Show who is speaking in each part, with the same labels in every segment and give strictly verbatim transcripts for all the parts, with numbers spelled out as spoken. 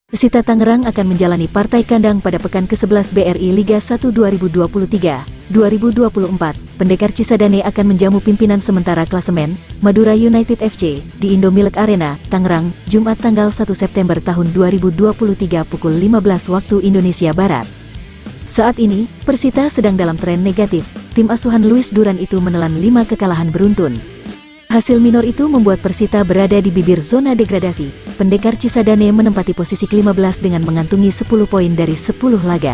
Speaker 1: Persita Tangerang akan menjalani partai kandang pada pekan ke sebelas B R I Liga satu dua ribu dua puluh tiga dua ribu dua puluh empat. Pendekar Cisadane akan menjamu pimpinan sementara klasemen Madura United F C di Indomilk Arena, Tangerang, Jumat tanggal satu September tahun dua ribu dua puluh tiga pukul lima belas waktu Indonesia Barat. Saat ini, Persita sedang dalam tren negatif. Tim asuhan Luis Duran itu menelan lima kekalahan beruntun. Hasil minor itu membuat Persita berada di bibir zona degradasi. Pendekar Cisadane menempati posisi kelima belas dengan mengantungi sepuluh poin dari sepuluh laga.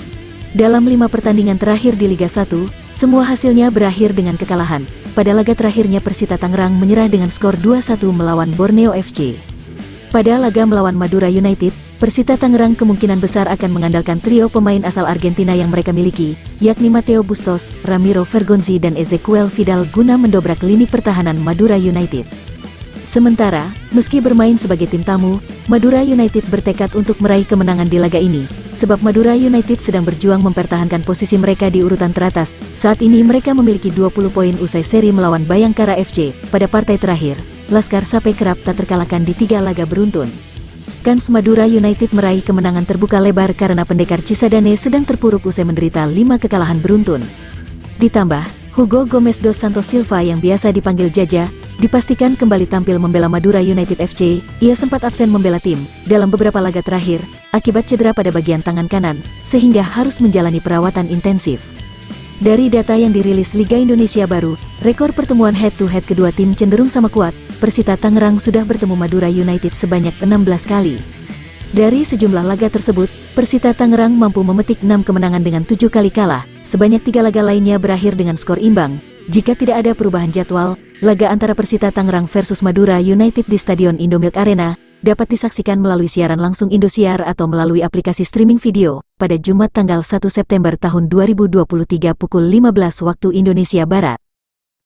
Speaker 1: Dalam lima pertandingan terakhir di Liga satu, semua hasilnya berakhir dengan kekalahan. Pada laga terakhirnya Persita Tangerang menyerah dengan skor dua satu melawan Borneo F C. Pada laga melawan Madura United, Persita Tangerang kemungkinan besar akan mengandalkan trio pemain asal Argentina yang mereka miliki, yakni Mateo Bustos, Ramiro Vergonzi dan Ezequiel Vidal guna mendobrak lini pertahanan Madura United. Sementara, meski bermain sebagai tim tamu, Madura United bertekad untuk meraih kemenangan di laga ini, sebab Madura United sedang berjuang mempertahankan posisi mereka di urutan teratas. Saat ini mereka memiliki dua puluh poin usai seri melawan Bayangkara F C. Pada partai terakhir, Laskar Sape kerap tak terkalahkan di tiga laga beruntun. Kans Madura United meraih kemenangan terbuka lebar karena pendekar Cisadane sedang terpuruk usai menderita lima kekalahan beruntun. Ditambah, Hugo Gomes dos Santos Silva yang biasa dipanggil Jaja, dipastikan kembali tampil membela Madura United F C. Ia sempat absen membela tim dalam beberapa laga terakhir akibat cedera pada bagian tangan kanan, sehingga harus menjalani perawatan intensif. Dari data yang dirilis Liga Indonesia Baru, rekor pertemuan head-to-head kedua tim cenderung sama kuat. Persita Tangerang sudah bertemu Madura United sebanyak enam belas kali. Dari sejumlah laga tersebut, Persita Tangerang mampu memetik enam kemenangan dengan tujuh kali kalah. Sebanyak tiga laga lainnya berakhir dengan skor imbang. Jika tidak ada perubahan jadwal, laga antara Persita Tangerang versus Madura United di Stadion Indomilk Arena dapat disaksikan melalui siaran langsung Indosiar atau melalui aplikasi streaming video pada Jumat tanggal satu September tahun dua ribu dua puluh tiga pukul lima belas waktu Indonesia Barat.